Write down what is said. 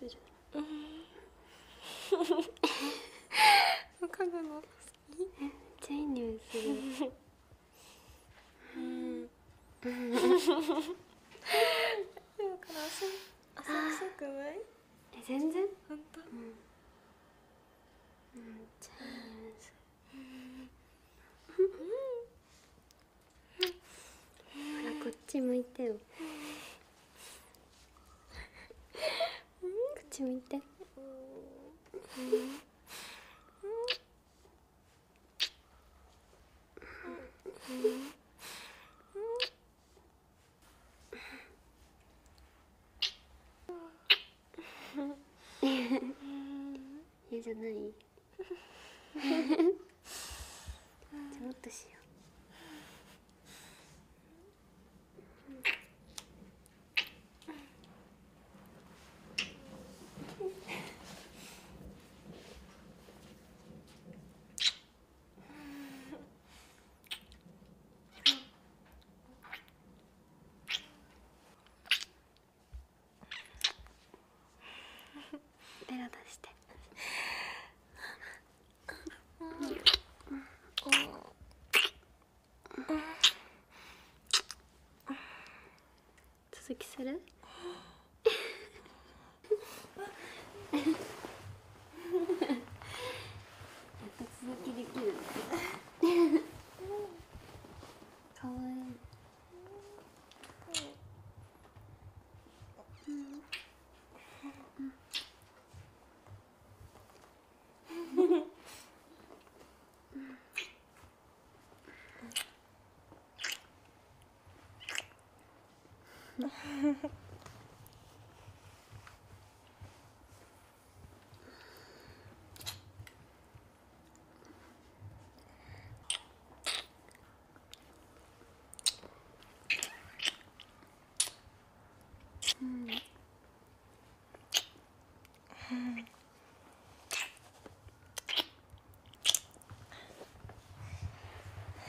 する。 嗅ぐの好き。 めっちゃいい匂いする。 でもから汗臭くない？ 全然。 本当？ めっちゃいい匂いする。ほらこっち向いてよ。こっち向いて。嫌じゃない？じゃあもっとしよう。ベラ出して。続きする？続きできる。かわいい。